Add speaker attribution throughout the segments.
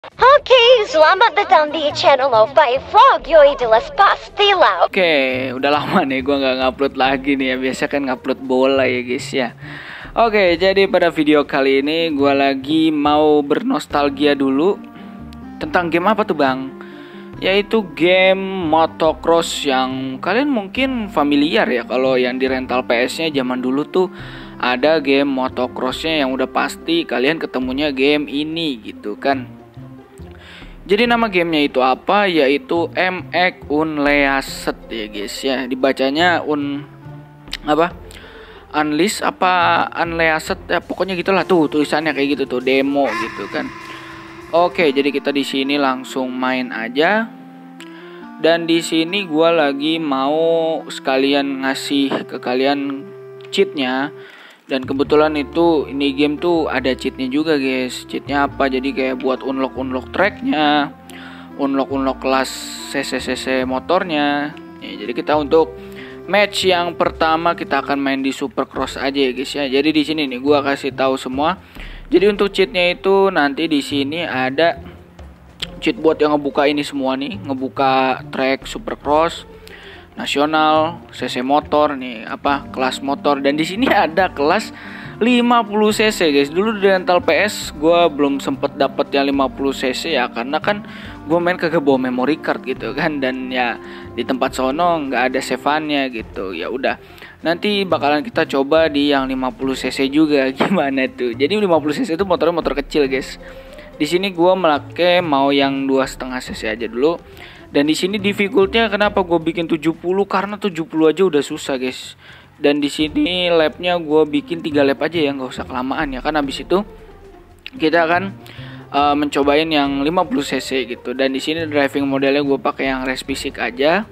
Speaker 1: Oke, selamat datang di channel By Frog Yoi Delas Pastila.
Speaker 2: Oke, udah lama nih gue nggak ngupload lagi nih ya. Biasa kan ngupload bola ya guys ya. Oke, jadi pada video kali ini gue lagi mau bernostalgia dulu. Tentang game apa tuh bang? Yaitu game motocross yang kalian mungkin familiar ya. Kalau yang di rental PS nya zaman dulu tuh ada game motocrossnya yang udah pasti kalian ketemunya game ini gitu kan. Jadi nama gamenya itu apa? Yaitu MX Unleashed ya guys ya. Dibacanya apa? Unleashed apa Unleashed ya, pokoknya gitulah tuh tulisannya kayak gitu tuh, demo gitu kan. Oke, jadi kita di sini langsung main aja. Dan di sini gua lagi mau sekalian ngasih ke kalian cheatnya. Dan kebetulan itu ini game tuh ada cheatnya juga guys. Cheatnya apa? Jadi kayak buat unlock tracknya, unlock kelas CC motornya. Ya, jadi kita untuk match yang pertama kita akan main di Supercross aja ya guys ya. Jadi di sini nih gua kasih tahu semua. Jadi untuk cheatnya itu nanti di sini ada cheat buat yang ngebuka ini semua nih, ngebuka track Supercross nasional, CC motor nih, apa kelas motor. Dan di sini ada kelas 50 cc guys. Dulu di rental PS gue belum sempet dapet yang 50 cc ya, karena kan gue main kagak bawa memory card gitu kan. Dan ya di tempat sono nggak ada save-nya gitu. Ya udah, nanti bakalan kita coba di yang 50 cc juga gimana tuh. Jadi 50 cc itu motornya motor kecil guys. Di sini gue melake mau yang 2,5 cc aja dulu. Dan di sini difficultnya kenapa gue bikin 70? Karena 70 aja udah susah guys. Dan di sini lapnya gue bikin 3 lap aja ya, nggak usah kelamaan ya. Kan habis itu kita akan mencobain yang 50 cc gitu. Dan di sini driving modelnya gue pakai yang race basic aja.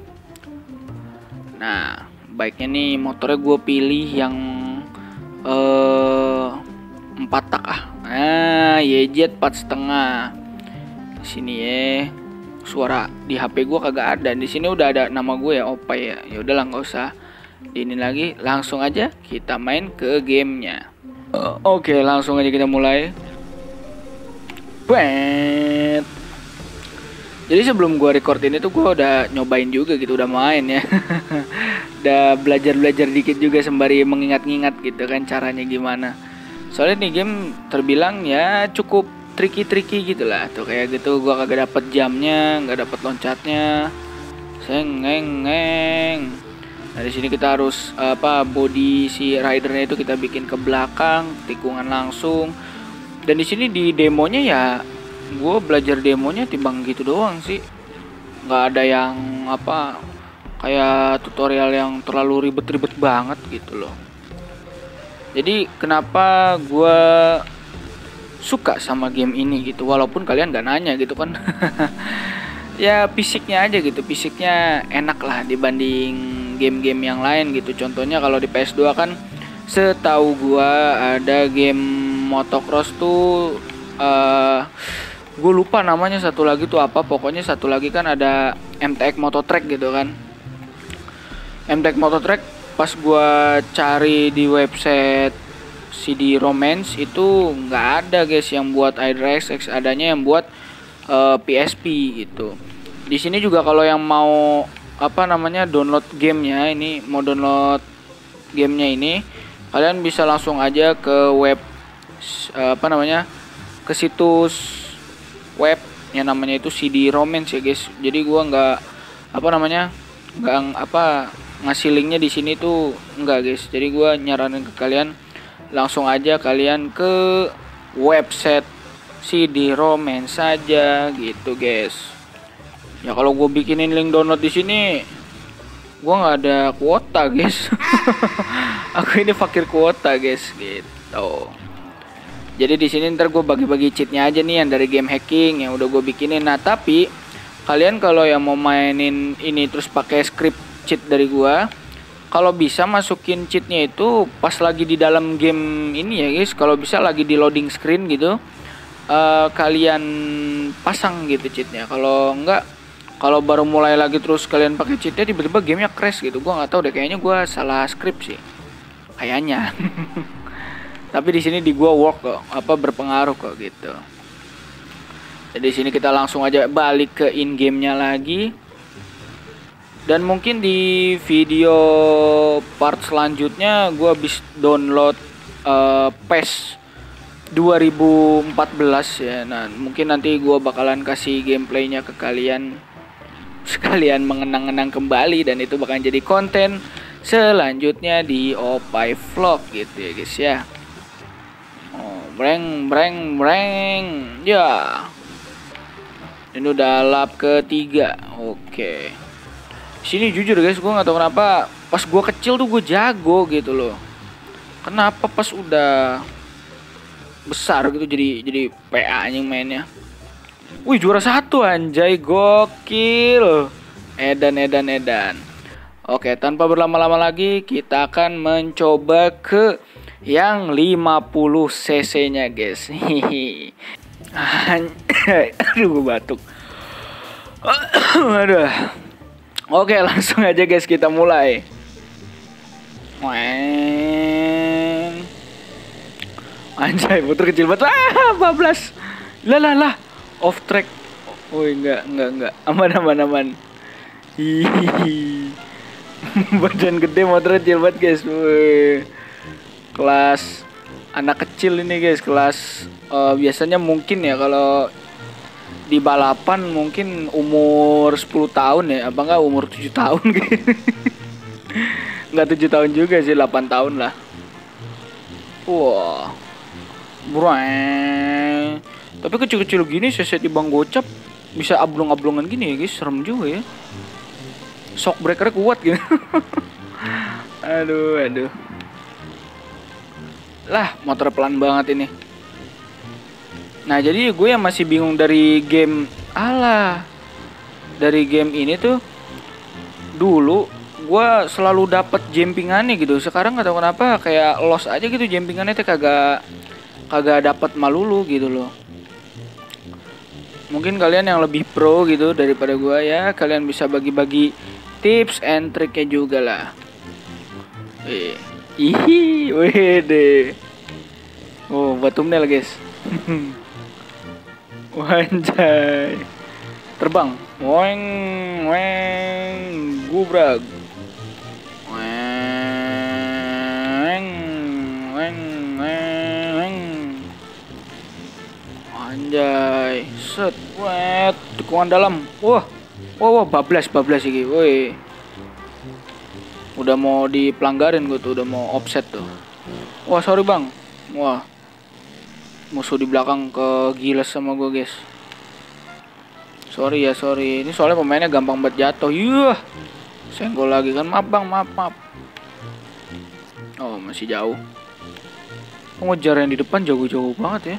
Speaker 2: Nah, baiknya nih motornya gue pilih yang 4 tak ah. Nah, YZ 4,5. Di sini ya. Suara di HP gue kagak ada. Di sini udah ada nama gue ya, Opa ya. Ya udahlah, nggak usah ini lagi, langsung aja kita main ke gamenya. Oke, langsung aja kita mulai. Wait. Jadi sebelum gue record ini tuh gue udah nyobain juga gitu, udah main ya. Udah belajar dikit juga sembari mengingat-ingat gitu kan caranya gimana. Soalnya nih game terbilang ya cukup tricky gitu lah. Tuh kayak gitu gua kagak dapet jamnya, nggak dapet loncatnya. Ngeng. Nah, di sini kita harus body si ridernya itu kita bikin ke belakang, tikungan langsung. Dan di sini di demonya ya gua belajar demonya timbang gitu doang sih. Nggak ada yang kayak tutorial yang terlalu ribet banget gitu loh. Jadi kenapa gua suka sama game ini gitu, walaupun kalian gak nanya gitu kan. Ya fisiknya aja gitu, fisiknya enak lah dibanding game-game yang lain gitu. Contohnya kalau di PS2 kan setahu gua ada game motocross tuh gue lupa namanya, satu lagi tuh apa, pokoknya satu lagi kan ada MTX Mototrack gitu kan. MTX Mototrack pas gua cari di website CD Romance itu nggak ada guys yang buat iDrive, adanya yang buat PSP gitu. Di sini juga kalau yang mau download gamenya, ini mau download gamenya ini, kalian bisa langsung aja ke web ke situs web yang namanya itu CD Romance ya guys. Jadi gua nggak ngasih linknya di sini tuh enggak guys. Jadi gua nyaranin ke kalian langsung aja kalian ke website CD Romance saja gitu guys. Ya kalau gue bikinin link download di sini, gue nggak ada kuota guys. Aku ini fakir kuota guys gitu. Jadi di sini ntar gue bagi-bagi cheatnya aja nih yang dari game hacking yang udah gue bikinin. Nah tapi kalian kalau yang mau mainin ini terus pakai script cheat dari gue, kalau bisa masukin cheatnya itu pas lagi di dalam game ini ya guys. Kalau bisa lagi di loading screen gitu, kalian pasang gitu cheatnya. Kalau enggak, kalau baru mulai lagi terus kalian pakai cheatnya tiba-tiba gamenya crash gitu. Gua nggak tahu deh, kayaknya gua salah script sih, kayaknya. Tapi di sini di gua work kok, berpengaruh kok gitu. Jadi sini kita langsung aja balik ke in game-nya lagi. Dan mungkin di video part selanjutnya gue habis download PES 2014 ya. Nah, mungkin nanti gue bakalan kasih gameplaynya ke kalian, sekalian mengenang-enang kembali, dan itu bakalan jadi konten selanjutnya di Opai Vlog gitu ya guys ya. Oh, breng ya. Ini udah lap ketiga. Oke. Sini jujur guys, gue nggak tahu kenapa pas gue kecil tuh gue jago gitu loh. Kenapa pas udah besar gitu jadi PA yang mainnya. Wih, juara 1 anjay, gokil. Edan. Oke, tanpa berlama-lama lagi kita akan mencoba ke yang 50 cc nya guys. Aduh, gue batuk. Aduh. Oke, langsung aja guys kita mulai. Anjay, motor kecil banget. Bablas. Lah. Off track. Woi, enggak. Aman. Hihihi. Badan gede, motor kecil banget guys. Woi. Kelas anak kecil ini guys, kelas biasanya mungkin ya kalau di balapan mungkin umur 10 tahun ya, apa enggak umur 7 tahun gitu. Enggak 7 tahun juga sih, 8 tahun lah. Wah. Breng. Tapi kecil-kecil gini cc di bang gocap bisa ablong-ablongan gini ya guys, serem juga ya. Shock breaker kuat gitu. Aduh. Lah, motor pelan banget ini. Nah, jadi gue yang masih bingung dari game dari game ini tuh, dulu gue selalu dapet jumpingannya gitu. Sekarang gak tahu kenapa kayak lost aja gitu jumpingannya tuh, kagak dapet malulu gitu loh. Mungkin kalian yang lebih pro gitu daripada gue ya, kalian bisa bagi-bagi tips and triknya juga lah. Wede. Oh, batu thumbnail guys. Wanjay. Terbang. Weng, gubrag. Anjay. Set, wet, tikungan dalam. Wah, bablas iki. Woi. Udah mau dipelanggarin gue tuh, udah mau offset tuh. Wah, sorry bang. Wah, musuh di belakang kegiles sama gue guys. Sorry. Ini soalnya pemainnya gampang banget jatuh. Senggol lagi kan. Maaf bang, maaf. Oh, masih jauh. Ngejar yang di depan jauh banget ya.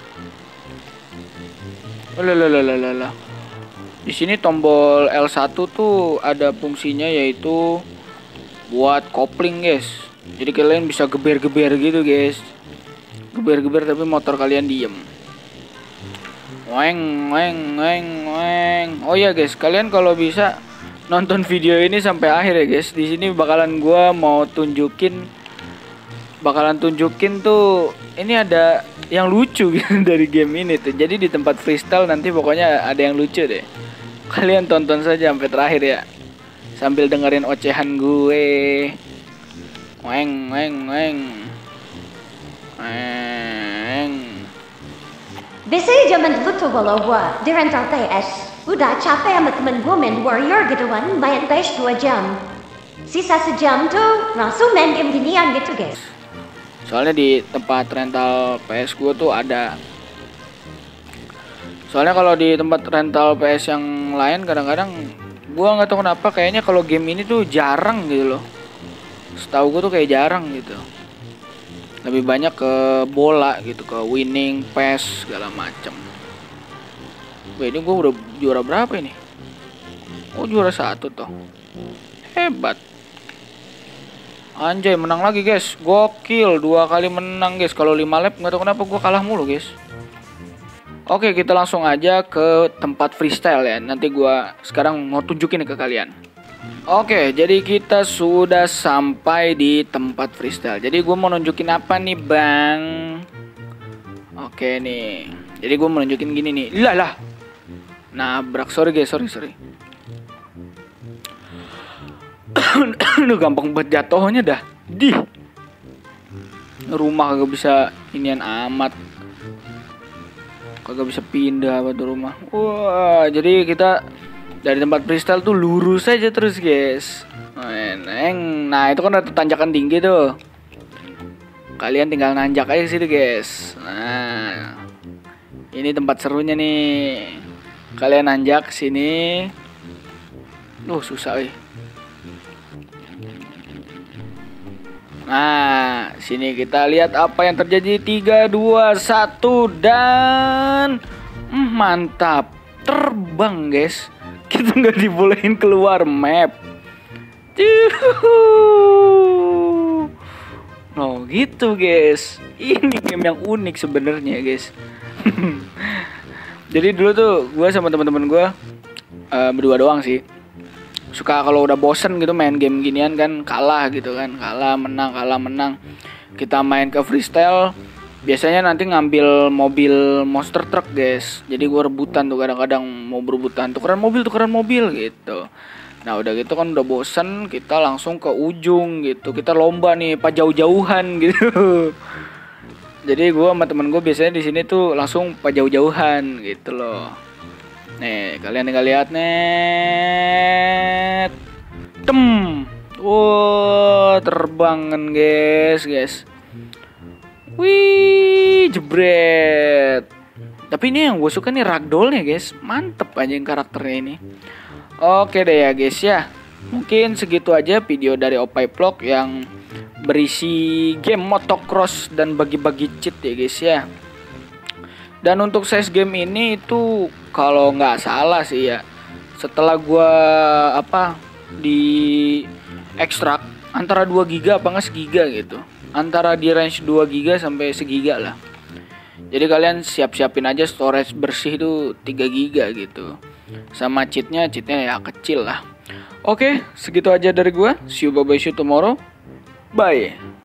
Speaker 2: Lalalala. Di sini tombol L1 tuh ada fungsinya, yaitu buat kopling guys. Jadi kalian bisa geber-geber gitu guys. Geber tapi motor kalian diem. Weng. Oh ya guys, kalian kalau bisa nonton video ini sampai akhir ya guys. Di sini bakalan gua mau tunjukin tuh, ini ada yang lucu gitu dari game ini tuh. Jadi di tempat freestyle nanti pokoknya ada yang lucu deh. Kalian tonton saja sampai terakhir ya, sambil dengerin ocehan gue. Weng.
Speaker 1: Biasanya zaman dulu tuh kalau gue di rental PS, udah capek sama temen gue main Warrior gitu kan, main PS 2 jam. Sisa sejam tuh langsung main game ginian gitu guys.
Speaker 2: Soalnya di tempat rental PS gue tuh ada. Soalnya kalau di tempat rental PS yang lain kadang-kadang gue nggak tahu kenapa kayaknya kalau game ini tuh jarang gitu loh. Setahu gue tuh kayak jarang gitu. Lebih banyak ke bola gitu, ke winning, PES segala macem. Wah, ini gue udah juara berapa ini? Oh, juara 1 toh. Hebat. Anjay, menang lagi guys. Gokil, 2 kali menang guys. Kalau 5 lap nggak tahu kenapa gue kalah mulu guys. Oke, kita langsung aja ke tempat freestyle ya. Nanti gue sekarang mau tunjukin ke kalian. Oke, jadi kita sudah sampai di tempat freestyle. Jadi gue mau nunjukin apa nih bang? Oke nih, Jadi gue mau nunjukin gini nih. Lah. Nabrak, sorry guys, sorry. Udah gampang banget jatuhnya dah. Rumah kagak bisa inian amat. Kagak bisa pindah apa tuh rumah. Wah, jadi kita dari tempat freestyle tuh lurus aja terus guys. Nah itu kan ada tanjakan tinggi tuh. Kalian tinggal nanjak aja situ guys. Nah ini tempat serunya nih. Kalian nanjak sini. Susah Nah, sini kita lihat apa yang terjadi. 3, 2, 1 dan mantap. Terbang, guys. Kita nggak dibolehin keluar map. No, gitu, guys. Ini game yang unik sebenarnya, guys. Jadi dulu tuh gue sama teman-teman gue berdua doang sih. Suka kalau udah bosen gitu main game ginian kan, kalah menang. Kita main ke freestyle, biasanya nanti ngambil mobil monster truck guys. Jadi gue rebutan tuh, kadang-kadang mau berebutan tukeran mobil gitu. Nah udah gitu kan udah bosen, kita langsung ke ujung gitu. Kita lomba nih jauh-jauhan gitu. Jadi gue sama temen gue biasanya di sini tuh langsung jauh-jauhan gitu loh. Nih, kalian tinggal lihat net. Wow, terbangan guys. Wih, jebret. Tapi ini yang gue suka nih ragdollnya guys. Mantep aja yang karakternya ini. Oke deh ya guys ya. Mungkin segitu aja video dari Opai Vlog yang berisi game motocross dan bagi-bagi cheat ya guys ya. Dan untuk size game ini itu kalau nggak salah sih ya, setelah gua di ekstrak antara 2 GB apa nggak segiga gitu, antara di range 2 GB sampai segiga lah. Jadi kalian siap-siapin aja storage bersih itu 3 GB gitu. Sama cheatnya ya kecil lah. Oke, segitu aja dari gua. See you, bye-bye, see you tomorrow. Bye.